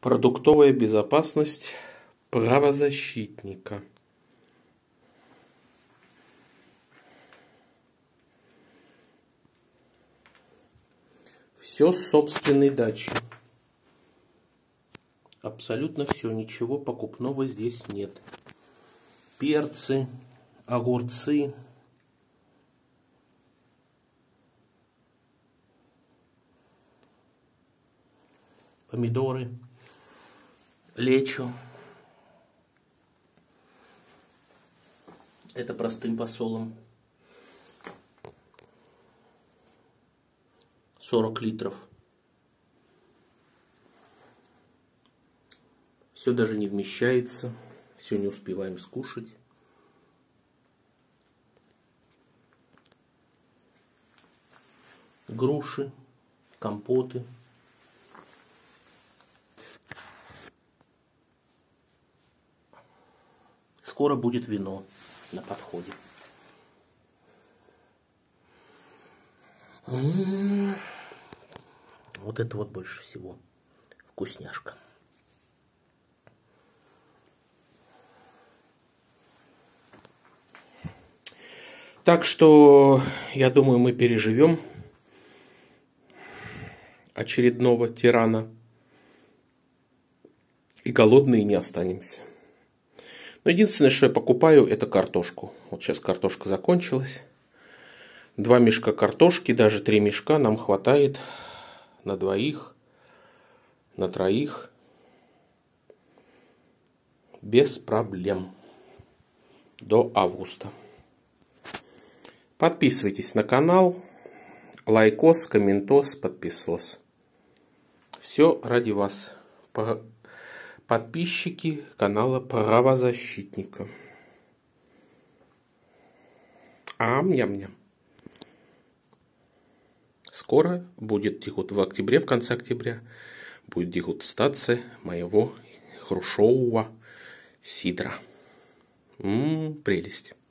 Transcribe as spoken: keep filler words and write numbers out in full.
Продуктовая безопасность правозащитника. Все с собственной дачи. Абсолютно все, ничего покупного здесь нет. Перцы, огурцы, помидоры, лечо. Это простым посолом. сорок литров. Все даже не вмещается. Все не успеваем скушать. Груши, компоты. Скоро будет вино на подходе. М-м-м. Вот это вот больше всего вкусняшка. Так что, я думаю, мы переживем очередного тирана. И голодные не останемся. Но единственное, что я покупаю, это картошку. Вот сейчас картошка закончилась. Два мешка картошки, даже три мешка нам хватает на двоих, на троих. Без проблем. До августа. Подписывайтесь на канал. Лайкос, комментос, подписос. Все ради вас. Подписчики канала правозащитника. Ам-ням-ням. Скоро будет дегустация, в октябре, в конце октября, будет дегустация моего грушевого сидра. М-м, прелесть.